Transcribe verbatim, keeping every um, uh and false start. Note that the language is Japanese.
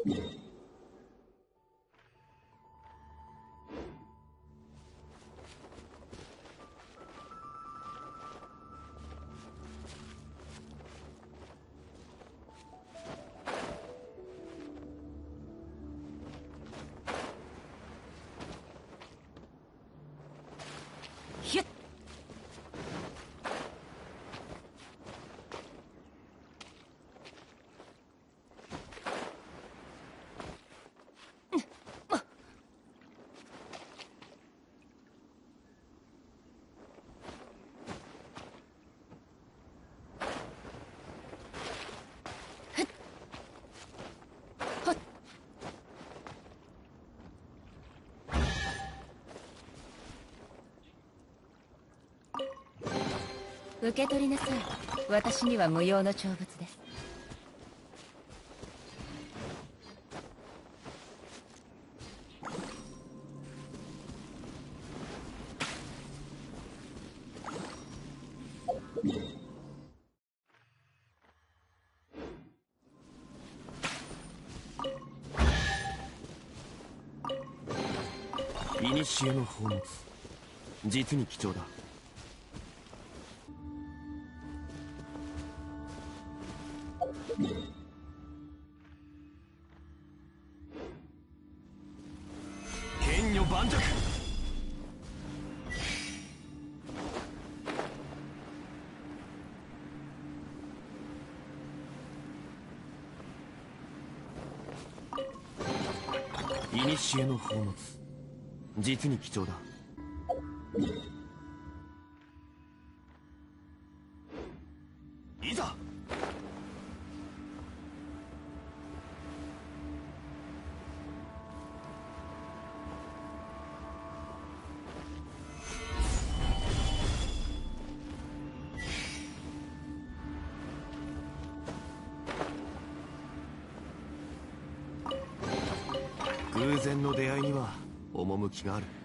ひゅっ。受け取りなさい。私には無用の長物です。 古の宝物、実に貴重だ。剣女盤石。古の宝物、実に貴重だ。いざ。偶然の出会いには趣がある。